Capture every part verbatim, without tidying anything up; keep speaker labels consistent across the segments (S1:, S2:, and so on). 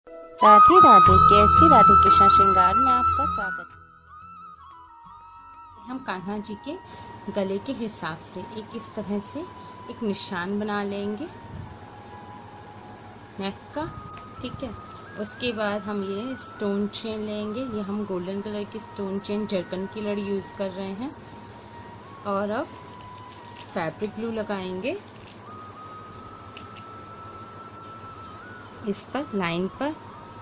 S1: राधे राधे केएसजी राधे कृष्ण श्रृंगार में आपका स्वागत है। हम कान्हा जी के गले के हिसाब से एक इस तरह से एक निशान बना लेंगे नेक का, ठीक है। उसके बाद हम ये स्टोन चेन लेंगे, ये हम गोल्डन कलर की स्टोन चेन जरकन की लड़ी यूज़ कर रहे हैं। और अब फैब्रिक ग्लू लगाएंगे इस पर, लाइन पर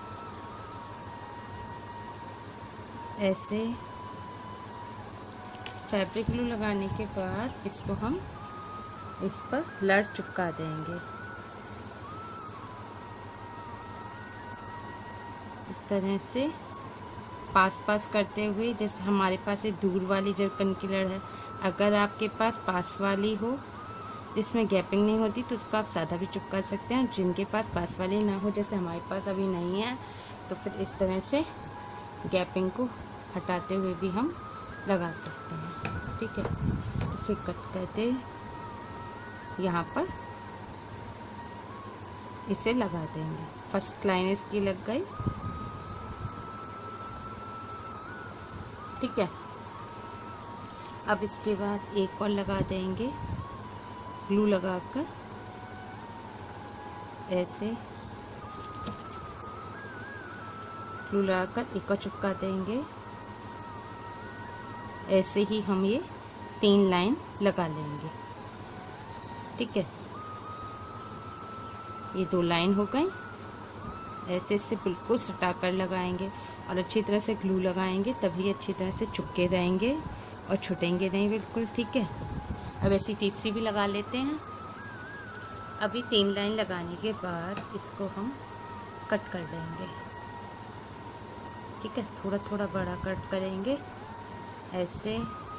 S1: ऐसे फैब्रिक ग्लू लगाने के बाद इसको हम इस पर लड़ चिपका देंगे इस तरह से, पास पास करते हुए। जैसे हमारे पास एक दूर वाली जरकन की लड़ है, अगर आपके पास पास वाली हो जिसमें गैपिंग नहीं होती तो उसको आप सादा भी चिपका सकते हैं। जिनके पास पास वाली ना हो, जैसे हमारे पास अभी नहीं है, तो फिर इस तरह से गैपिंग को हटाते हुए भी हम लगा सकते हैं, ठीक है। तो फिर कट करते यहाँ पर इसे लगा देंगे। फर्स्ट लाइन इसकी लग गई, ठीक है। अब इसके बाद एक और लगा देंगे ग्लू लगाकर ऐसे, ग्लू लगाकर एक और चिपका देंगे। ऐसे ही हम ये तीन लाइन लगा लेंगे, ठीक है। ये दो लाइन हो गई। ऐसे से बिल्कुल सटा कर लगाएंगे और अच्छी तरह से ग्लू लगाएंगे, तभी अच्छी तरह से चिपके रहेंगे और छूटेंगे नहीं बिल्कुल, ठीक है। अब ऐसी तीसरी भी लगा लेते हैं। अभी तीन लाइन लगाने के बाद इसको हम कट कर देंगे, ठीक है। थोड़ा थोड़ा बड़ा कट करेंगे ऐसे,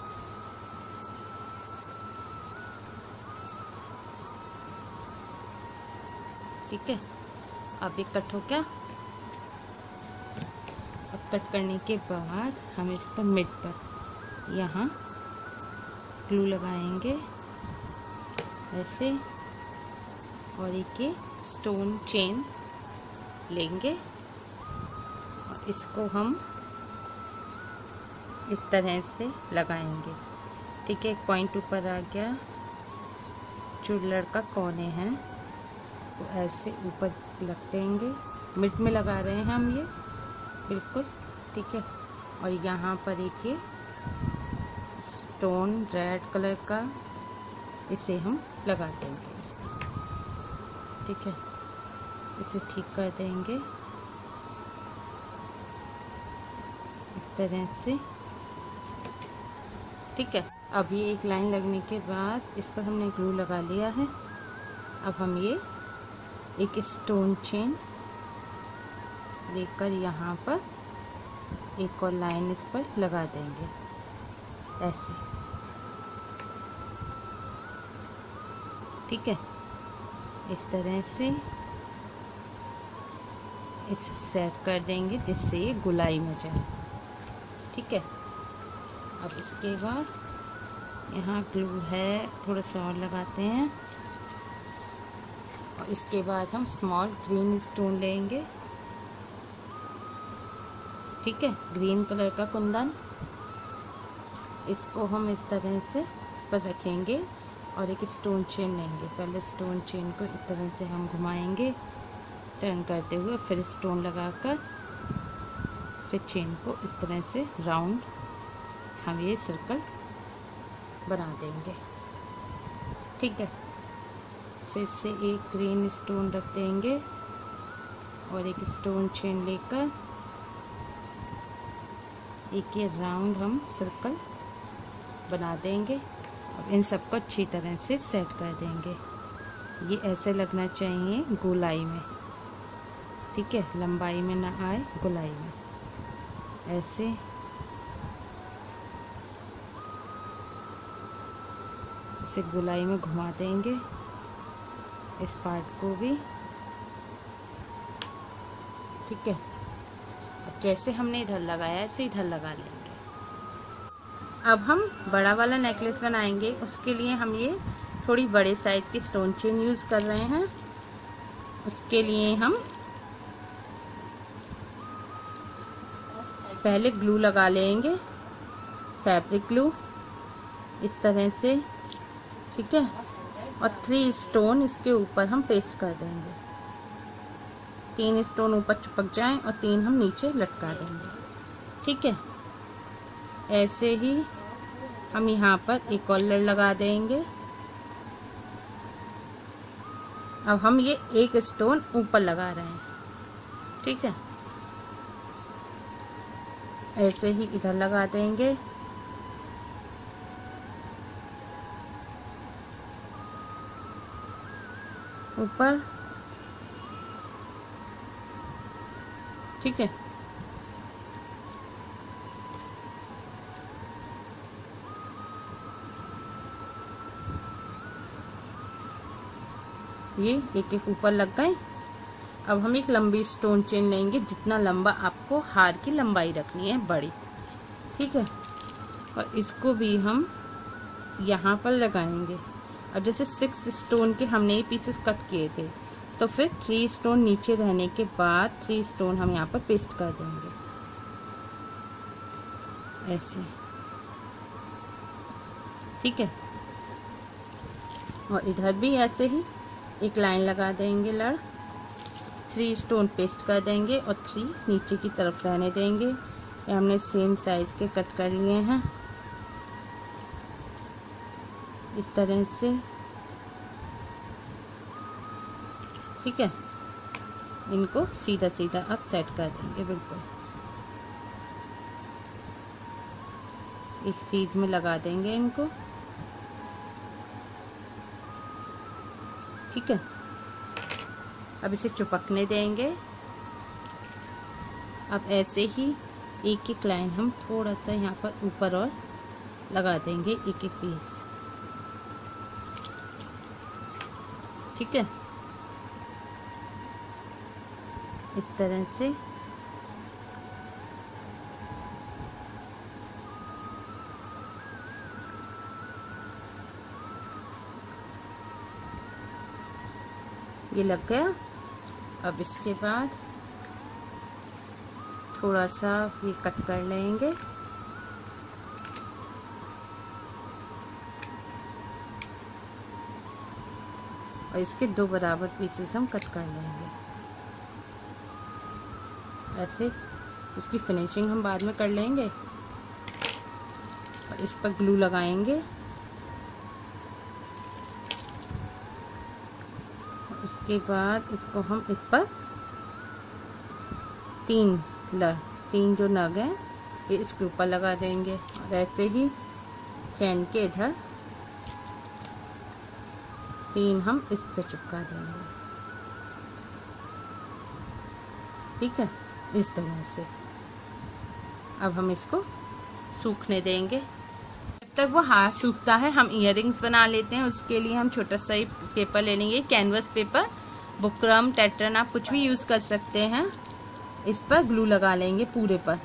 S1: ठीक है। अब ये कट हो गया। अब कट करने के बाद हम इस पर मिड पर यहाँ ग्लू लगाएंगे ऐसे, और एक ये स्टोन चेन लेंगे और इसको हम इस तरह से लगाएंगे, ठीक है। एक पॉइंट ऊपर आ गया, जो लड़का कोने हैं तो ऐसे ऊपर लग देंगे। मिड में लगा रहे हैं हम ये बिल्कुल, ठीक है। और यहाँ पर एक ये स्टोन रेड कलर का, इसे हम लगा देंगे इस पर, ठीक है। इसे ठीक कर देंगे इस तरह से, ठीक है। अभी एक लाइन लगने के बाद इस पर हमने ग्लू लगा लिया है। अब हम ये एक स्टोन चेन लेकर यहाँ पर एक और लाइन इस पर लगा देंगे ऐसे, ठीक है। इस तरह से इसे सेट कर देंगे जिससे ये गुलाई में जाए, ठीक है। अब इसके बाद यहाँ ग्लू है, थोड़ा सा और लगाते हैं और इसके बाद हम स्मॉल ग्रीन स्टोन लेंगे, ठीक है। ग्रीन कलर का कुंदन, इसको हम इस तरह से इस पर रखेंगे और एक स्टोन चेन लेंगे। पहले स्टोन चेन को इस तरह से हम घुमाएंगे टर्न करते हुए, फिर स्टोन लगाकर फिर चेन को इस तरह से राउंड हम ये सर्कल बना देंगे, ठीक है। फिर से एक ग्रीन स्टोन रख देंगे और एक स्टोन चेन लेकर एक ये राउंड हम सर्कल बना देंगे और इन सबको अच्छी तरह से सेट कर देंगे। ये ऐसे लगना चाहिए गोलाई में, ठीक है। लंबाई में ना आए, गोलाई में ऐसे। इसे गोलाई में घुमा देंगे इस पार्ट को भी, ठीक है। अब जैसे हमने इधर लगाया ऐसे इधर लगा लेंगे। अब हम बड़ा वाला नेकलेस बनाएंगे, उसके लिए हम ये थोड़ी बड़े साइज़ की स्टोन चेन यूज़ कर रहे हैं। उसके लिए हम पहले ग्लू लगा लेंगे, फैब्रिक ग्लू इस तरह से, ठीक है। और थ्री स्टोन इसके ऊपर हम पेस्ट कर देंगे, तीन स्टोन ऊपर चिपक जाएं और तीन हम नीचे लटका देंगे, ठीक है। ऐसे ही हम यहाँ पर एक कॉलर लगा देंगे। अब हम ये एक स्टोन ऊपर लगा रहे हैं, ठीक है। ऐसे ही इधर लगा देंगे, ऊपर, ठीक है। ये एक एक ऊपर लग गए। अब हम एक लंबी स्टोन चेन लेंगे, जितना लंबा आपको हार की लंबाई रखनी है, बड़ी, ठीक है। और इसको भी हम यहाँ पर लगाएंगे। अब जैसे सिक्स स्टोन के हमने ये पीसेस कट किए थे, तो फिर थ्री स्टोन नीचे रहने के बाद थ्री स्टोन हम यहाँ पर पेस्ट कर देंगे, ऐसे, ठीक है। और इधर भी ऐसे ही एक लाइन लगा देंगे, लड़, थ्री स्टोन पेस्ट कर देंगे और थ्री नीचे की तरफ रहने देंगे। ये हमने सेम साइज के कट कर लिए हैं, इस तरह से, ठीक है। इनको सीधा सीधा अब सेट कर देंगे, बिल्कुल एक सीध में लगा देंगे इनको, ठीक है। अब इसे चिपकने देंगे। अब ऐसे ही एक एक लाइन हम थोड़ा सा यहाँ पर ऊपर और लगा देंगे, एक एक पीस, ठीक है। इस तरह से ये लग गया। अब इसके बाद थोड़ा सा ये कट कर लेंगे, और इसके दो बराबर पीसेस हम कट कर लेंगे, ऐसे। इसकी फिनिशिंग हम बाद में कर लेंगे। और इस पर ग्लू लगाएंगे, उसके बाद इसको हम इस पर तीन ल तीन जो नग हैं ये इसके ऊपर लगा देंगे, और ऐसे ही चैन के इधर तीन हम इस पे चिपका देंगे, ठीक है, इस तरह से। अब हम इसको सूखने देंगे। जब तक वो हार सूखता है हम इयररिंग्स बना लेते हैं। उसके लिए हम छोटा सा ही पेपर ले लेंगे, कैनवस पेपर, बुकरम, टेट्रन, आप कुछ भी यूज़ कर सकते हैं। इस पर ग्लू लगा लेंगे पूरे पर,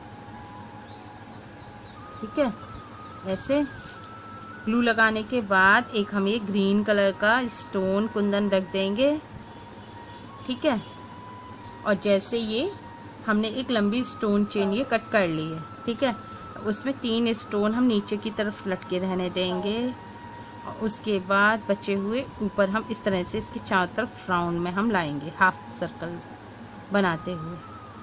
S1: ठीक है। ऐसे ग्लू लगाने के बाद एक हम ये ग्रीन कलर का स्टोन कुंदन रख देंगे, ठीक है। और जैसे ये हमने एक लंबी स्टोन चेन ये कट कर ली है, ठीक है, उसमें तीन स्टोन हम नीचे की तरफ लटके रहने देंगे। और उसके बाद बचे हुए ऊपर हम इस तरह से इसके चारों तरफ राउंड में हम लाएंगे, हाफ सर्कल बनाते हुए,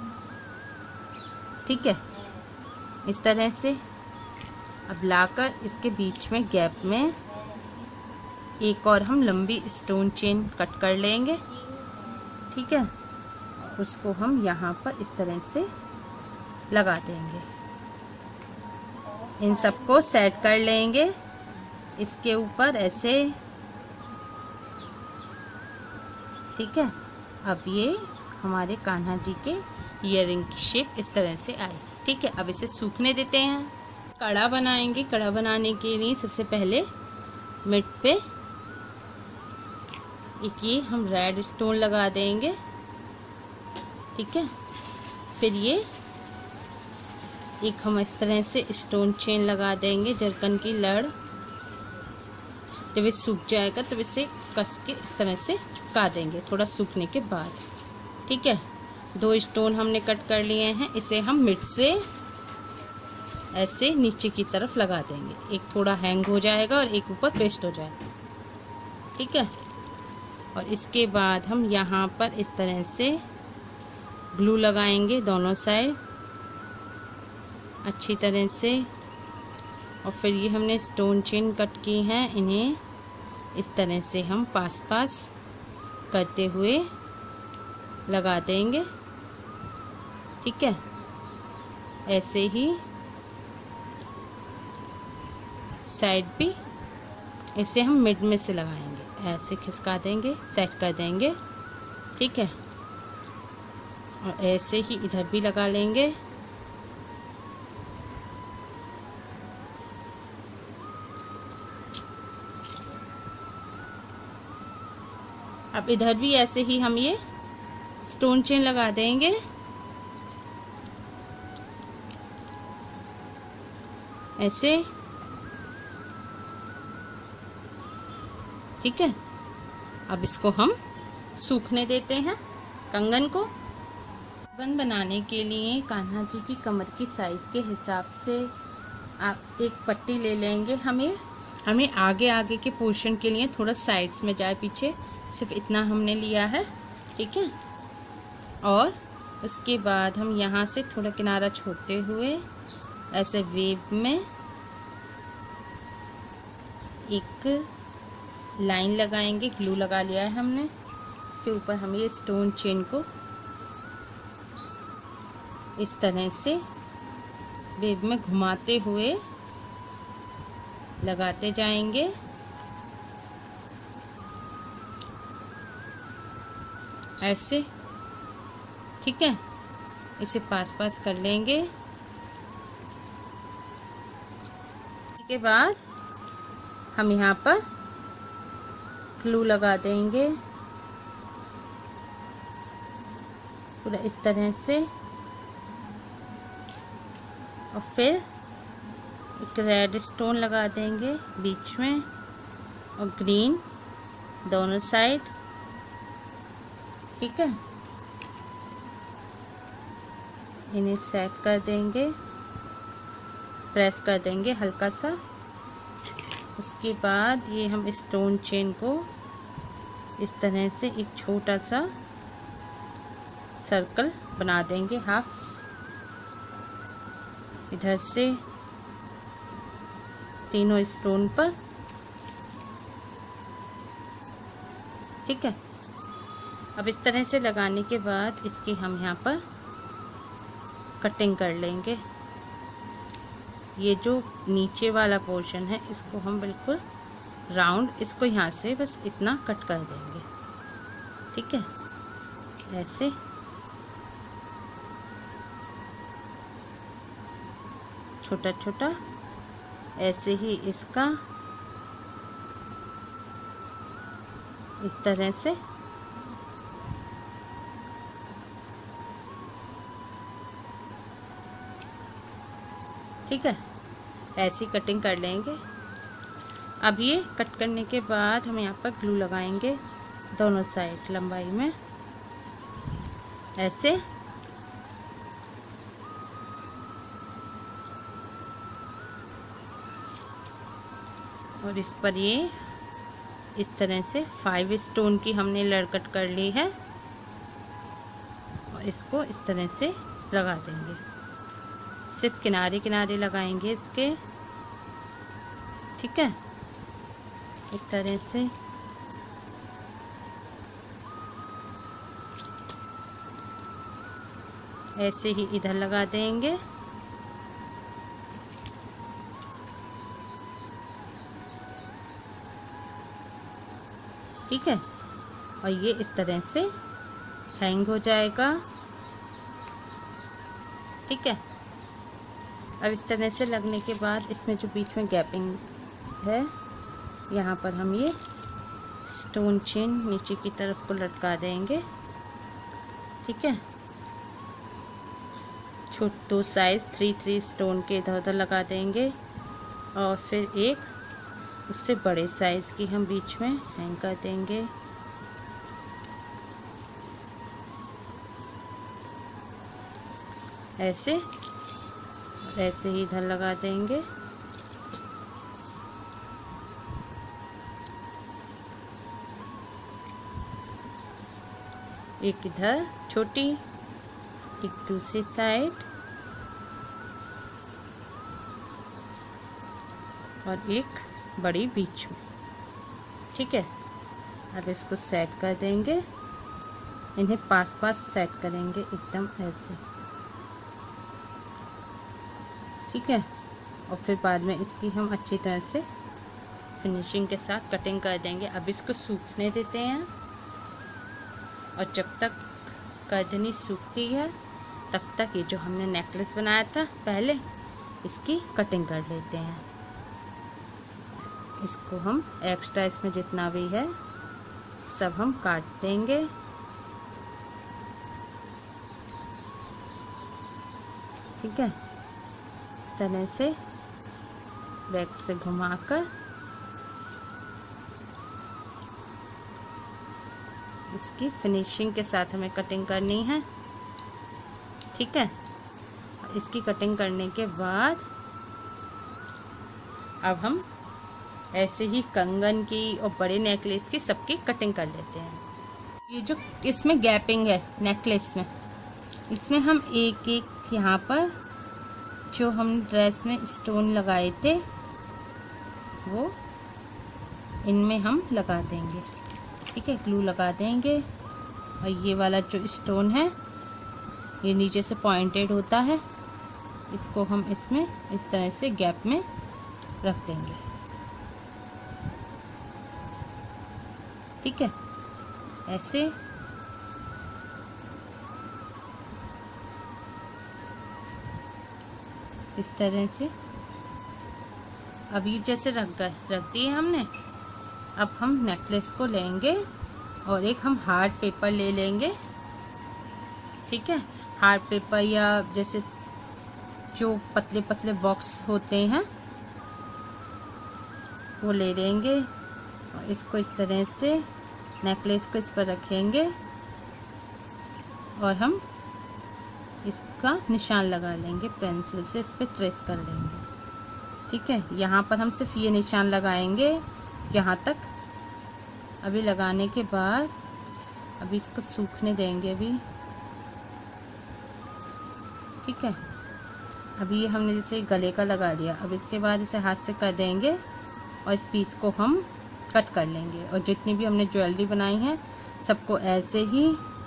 S1: ठीक है, इस तरह से। अब लाकर इसके बीच में गैप में एक और हम लंबी स्टोन चेन कट कर लेंगे, ठीक है। उसको हम यहाँ पर इस तरह से लगा देंगे। इन सबको सेट कर लेंगे इसके ऊपर ऐसे, ठीक है। अब ये हमारे कान्हा जी के ईयरिंग की शेप इस तरह से आई, ठीक है। अब इसे सूखने देते हैं। कड़ा बनाएंगे। कड़ा बनाने के लिए सबसे पहले मिड पे एक ये हम रेड स्टोन लगा देंगे, ठीक है। फिर ये एक हम इस तरह से स्टोन चेन लगा देंगे, जरकन की लड़। जब ये सूख जाएगा तो इसे कस के इस तरह से चिपका देंगे थोड़ा सूखने के बाद, ठीक है। दो स्टोन हमने कट कर लिए हैं, इसे हम मिड से ऐसे नीचे की तरफ लगा देंगे। एक थोड़ा हैंग हो जाएगा और एक ऊपर पेस्ट हो जाएगा, ठीक है। और इसके बाद हम यहाँ पर इस तरह से ग्लू लगाएंगे दोनों साइड अच्छी तरह से। और फिर ये हमने स्टोन चेन कट की हैं, इन्हें इस तरह से हम पास पास करते हुए लगा देंगे, ठीक है। ऐसे ही साइड भी इसे हम मिड में से लगाएंगे, ऐसे खिसका देंगे, सेट कर देंगे, ठीक है। और ऐसे ही इधर भी लगा लेंगे। अब इधर भी ऐसे ही हम ये स्टोन चेन लगा देंगे। ऐसे, ठीक है। अब इसको हम सूखने देते हैं कंगन को। बन बनाने के लिए कान्हा जी की कमर की साइज के हिसाब से आप एक पट्टी ले लेंगे। हमें हमें आगे आगे के पोर्शन के लिए थोड़ा साइड्स में जाए पीछे, सिर्फ इतना हमने लिया है, ठीक है। और उसके बाद हम यहाँ से थोड़ा किनारा छोड़ते हुए ऐसे वेव में एक लाइन लगाएंगे। ग्लू लगा लिया है हमने, इसके ऊपर हम ये स्टोन चेन को इस तरह से वेव में घुमाते हुए लगाते जाएंगे। ऐसे, ठीक है। इसे पास पास कर लेंगे। इसके बाद हम यहाँ पर ग्लू लगा देंगे पूरा इस तरह से। और फिर एक रेड स्टोन लगा देंगे बीच में और ग्रीन दोनों साइड, ठीक है। इन्हें सेट कर देंगे, प्रेस कर देंगे हल्का सा। उसके बाद ये हम स्टोन चेन को इस तरह से एक छोटा सा सर्कल बना देंगे हाफ, इधर से तीनों स्टोन पर, ठीक है। अब इस तरह से लगाने के बाद इसकी हम यहाँ पर कटिंग कर लेंगे। ये जो नीचे वाला पोर्शन है इसको हम बिल्कुल राउंड, इसको यहाँ से बस इतना कट कर देंगे, ठीक है। ऐसे छोटा छोटा, ऐसे ही इसका इस तरह से, ठीक है। ऐसी कटिंग कर लेंगे। अब ये कट करने के बाद हम यहाँ पर ग्लू लगाएंगे दोनों साइड लंबाई में, ऐसे। और इस पर ये इस तरह से फाइव स्टोन की हमने लड़ कट कर ली है और इसको इस तरह से लगा देंगे। सिर्फ किनारे किनारे लगाएंगे इसके, ठीक है। इस तरह से ऐसे ही इधर लगा देंगे, ठीक है। और ये इस तरह से हैंग हो जाएगा, ठीक है। अब इस तरह से लगने के बाद इसमें जो बीच में गैपिंग है यहाँ पर हम ये स्टोन चेन नीचे की तरफ को लटका देंगे, ठीक है। छोट दो साइज थ्री थ्री स्टोन के इधर उधर लगा देंगे और फिर एक उससे बड़े साइज की हम बीच में हैंग कर देंगे, ऐसे और ऐसे ही इधर लगा देंगे। एक इधर छोटी, एक दूसरी साइड और एक बड़ी बीच में। ठीक है, अब इसको सेट कर देंगे। इन्हें पास पास सेट करेंगे एकदम ऐसे। ठीक है, और फिर बाद में इसकी हम अच्छी तरह से फिनिशिंग के साथ कटिंग कर देंगे। अब इसको सूखने देते हैं और जब तक कर्दनी सूखती है तब तक ये जो हमने नेकलेस बनाया था पहले, इसकी कटिंग कर लेते हैं। इसको हम एक्स्ट्रा इसमें जितना भी है सब हम काट देंगे। ठीक है, तरह से बैक से घुमाकर इसकी फिनिशिंग के साथ हमें कटिंग करनी है। ठीक है, इसकी कटिंग करने के बाद अब हम ऐसे ही कंगन की और बड़े नेकलेस की सबकी कटिंग कर लेते हैं। ये जो इसमें गैपिंग है नेकलेस में, इसमें हम एक एक यहाँ पर जो हम ड्रेस में स्टोन लगाए थे वो इनमें हम लगा देंगे। ठीक है, ग्लू लगा देंगे। और ये वाला जो स्टोन है ये नीचे से पॉइंटेड होता है, इसको हम इसमें इस तरह से गैप में रख देंगे। ठीक है, ऐसे इस तरह से अब ये जैसे रख गए रख दिए हमने। अब हम नेकलेस को लेंगे और एक हम हार्ड पेपर ले लेंगे। ठीक है, हार्ड पेपर या जैसे जो पतले पतले बॉक्स होते हैं वो ले लेंगे और इसको इस तरह से नेकलेस को इस पर रखेंगे और हम इसका निशान लगा लेंगे पेंसिल से, इस पर ट्रेस कर लेंगे। ठीक है, यहाँ पर हम सिर्फ ये निशान लगाएंगे यहाँ तक। अभी लगाने के बाद अभी इसको सूखने देंगे अभी। ठीक है, अभी ये हमने जैसे गले का लगा लिया, अब इसके बाद इसे हाथ से कर देंगे और इस पीस को हम कट कर लेंगे। और जितनी भी हमने ज्वेलरी बनाई है सबको ऐसे ही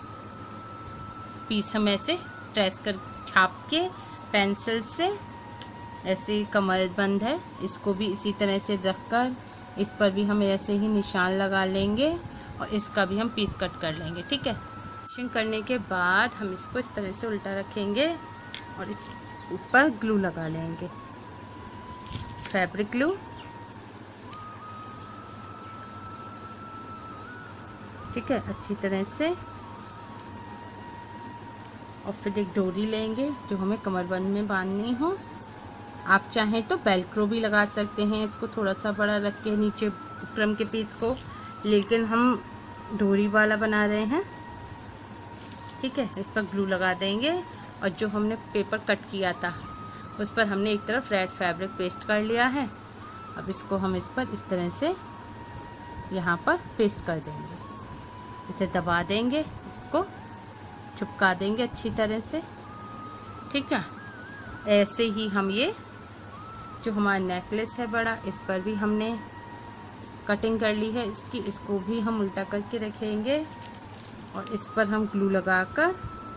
S1: पीस हम ऐसे ट्रेस कर छाप के पेंसिल से ऐसे कमरबंद है, इसको भी इसी तरह से रखकर इस पर भी हम ऐसे ही निशान लगा लेंगे और इसका भी हम पीस कट कर लेंगे। ठीक है, फिनिशिंग करने के बाद हम इसको इस तरह से उल्टा रखेंगे और इस ऊपर ग्लू लगा लेंगे, फैब्रिक ग्लू। ठीक है, अच्छी तरह से। और फिर एक डोरी लेंगे जो हमें कमरबंद में बांधनी हो। आप चाहें तो वेलक्रो भी लगा सकते हैं, इसको थोड़ा सा बड़ा रख के नीचे बुकरम के पीस को, लेकिन हम डोरी वाला बना रहे हैं। ठीक है, इस पर ग्लू लगा देंगे और जो हमने पेपर कट किया था उस पर हमने एक तरफ रेड फैब्रिक पेस्ट कर लिया है। अब इसको हम इस पर इस तरह से यहाँ पर पेस्ट कर देंगे, इसे दबा देंगे, इसको चिपका देंगे अच्छी तरह से। ठीक है, ऐसे ही हम ये जो हमारा नेकलेस है बड़ा, इस पर भी हमने कटिंग कर ली है इसकी, इसको भी हम उल्टा करके रखेंगे और इस पर हम ग्लू लगाकर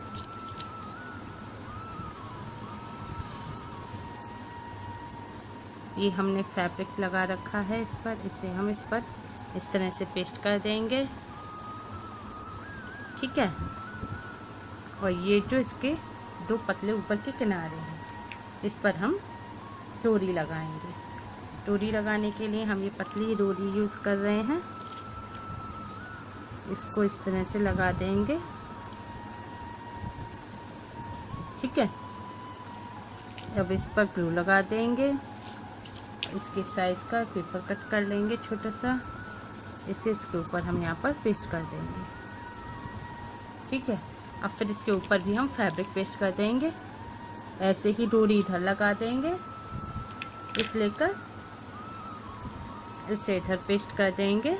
S1: ये हमने फैब्रिक लगा रखा है इस पर, इसे हम इस पर इस तरह से पेस्ट कर देंगे। ठीक है, और ये जो इसके दो पतले ऊपर के किनारे हैं इस पर हम डोरी लगाएंगे। डोरी लगाने के लिए हम ये पतली डोरी यूज़ कर रहे हैं, इसको इस तरह से लगा देंगे। ठीक है, अब इस पर ग्लू लगा देंगे, इसके साइज का पेपर कट कर लेंगे छोटा सा, इसे इसके ऊपर हम यहाँ पर पेस्ट कर देंगे। ठीक है, अब फिर इसके ऊपर भी हम फैब्रिक पेस्ट कर देंगे ऐसे ही डोरी इधर लगा देंगे, इस लेकर इसे इधर पेस्ट कर देंगे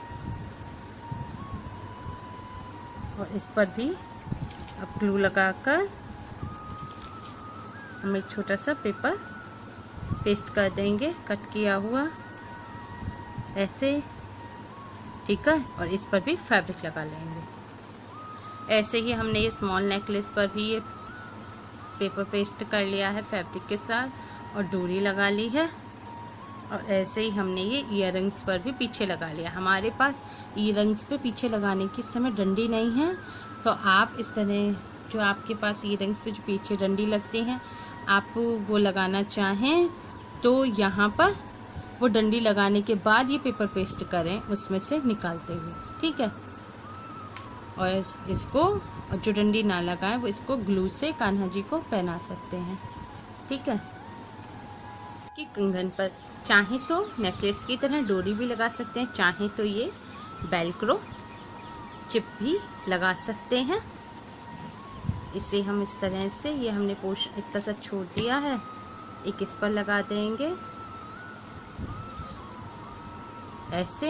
S1: और इस पर भी अब ग्लू लगाकर हम एक छोटा सा पेपर पेस्ट कर देंगे कट किया हुआ ऐसे, ठीक है। और इस पर भी फैब्रिक लगा लेंगे। ऐसे ही हमने ये स्मॉल नेकलेस पर भी ये पेपर पेस्ट कर लिया है फैब्रिक के साथ और डोरी लगा ली है। और ऐसे ही हमने ये ईयररिंग्स पर भी पीछे लगा लिया। हमारे पास ईयररिंग्स पे पीछे लगाने की समय डंडी नहीं है, तो आप इस तरह जो आपके पास ईयररिंग्स पे जो पीछे डंडी लगती हैं आप वो लगाना चाहें तो यहाँ पर वो डंडी लगाने के बाद ये पेपर पेस्ट करें उसमें से निकालते हुए, ठीक है। और इसको और जो डंडी ना लगाएं वो इसको ग्लू से कान्हा जी को पहना सकते हैं, ठीक है। कि कंगन पर चाहे तो नेकलेस की तरह डोरी भी लगा सकते हैं, चाहे तो ये वेलक्रो चिप भी लगा सकते हैं। इसे हम इस तरह से, ये हमने पोर्शन इतना सा छोड़ दिया है, एक इस पर लगा देंगे ऐसे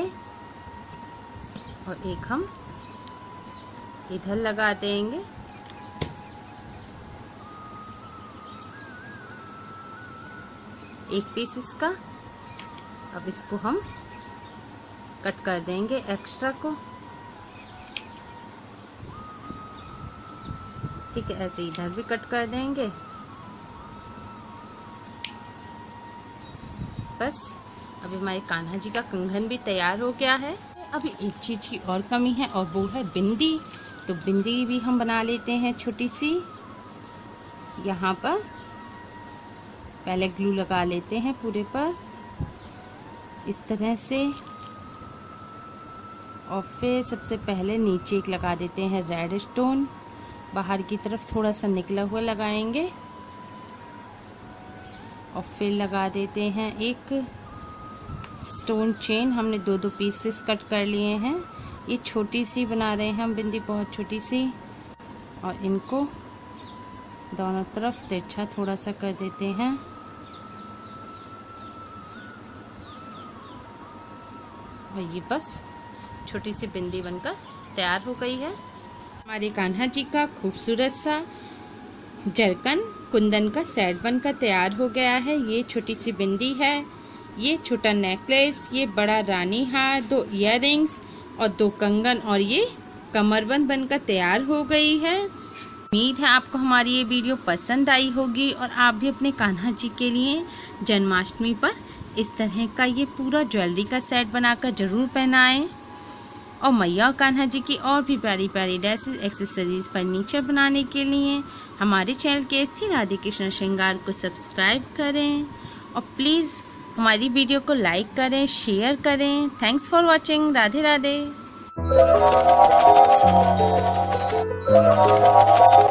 S1: और एक हम इधर लगा देंगे। एक पीस इसका, अब इसको हम कट कर देंगे एक्स्ट्रा को, ठीक है। ऐसे इधर भी कट कर देंगे। बस अभी हमारे कान्हा जी का कंगन भी तैयार हो गया है। अभी एक चीज़ की और कमी है और वो है बिंदी। तो बिंदी भी हम बना लेते हैं छोटी सी। यहाँ पर पहले ग्लू लगा लेते हैं पूरे पर इस तरह से और फिर सबसे पहले नीचे एक लगा देते हैं रेड स्टोन, बाहर की तरफ थोड़ा सा निकला हुआ लगाएंगे और फिर लगा देते हैं एक स्टोन चेन। हमने दो दो पीसेस कट कर लिए हैं। ये छोटी सी बना रहे हैं हम बिंदी, बहुत छोटी सी, और इनको दोनों तरफ तिरछा थोड़ा सा कर देते हैं। और ये बस छोटी सी बिंदी बनकर तैयार हो गई है। हमारे कान्हा जी का खूबसूरत सा जरकन कुंदन का सेट बनकर तैयार हो गया है। ये छोटी सी बिंदी है, ये छोटा नेकलेस, ये बड़ा रानी हार, दो इयररिंग्स और दो कंगन और ये कमरबंद बनकर तैयार हो गई है। उम्मीद है आपको हमारी ये वीडियो पसंद आई होगी और आप भी अपने कान्हा जी के लिए जन्माष्टमी पर इस तरह का ये पूरा ज्वेलरी का सेट बनाकर ज़रूर पहनाएं। और मैया और कान्हा जी की और भी प्यारी प्यारी ड्रेसेस, एक्सेसरीज, फर्नीचर बनाने के लिए हमारे चैनल के स्थिर राधे कृष्ण श्रृंगार को सब्सक्राइब करें और प्लीज़ हमारी वीडियो को लाइक करें, शेयर करें। Thanks for watching. Radhe Radhe.